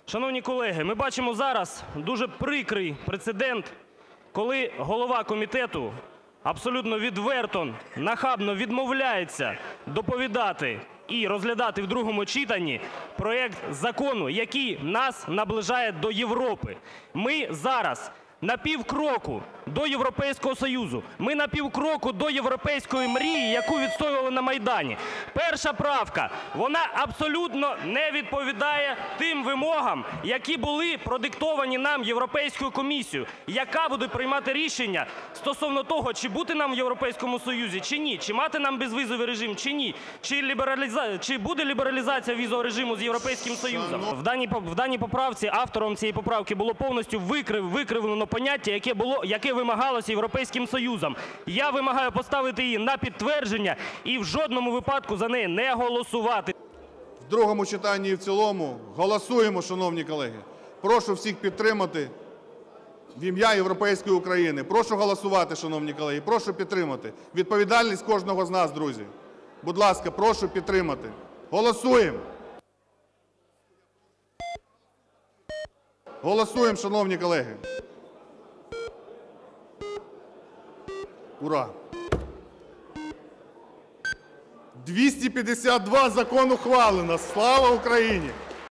Шановні колеги, ми бачимо зараз дуже прикрий прецедент, коли голова комітету абсолютно відверто, нахабно відмовляється доповідати і розглядати в другому читанні проект закону, який нас наближає до Європи. Ми зараз на півкроку до Європейського Союзу, ми на півкроку до європейської мрії, яку відстоювали на Майдані. Перша правка, вона абсолютно не відповідає тим вимогам, які були продиктовані нам Європейською комісією, яка буде приймати рішення стосовно того, чи бути нам в Європейському Союзі, чи ні, чи мати нам безвізовий режим, чи ні, чи буде лібералізація візового режиму з Європейським Союзом. В даній поправці, автором цієї поправки було повністю викривлено поняття, яке вимагалося Європейським Союзом. Я вимагаю поставити її на підтвердження і в жодному випадку за неї не голосувати. В другому читанні і в цілому голосуємо, шановні колеги. Прошу всіх підтримати в ім'я європейської України. Прошу голосувати, шановні колеги, прошу підтримати. Відповідальність кожного з нас, друзі. Будь ласка, прошу підтримати. Голосуємо! Голосуємо, шановні колеги. Ура! 252 закон ухвалено. Слава Україні!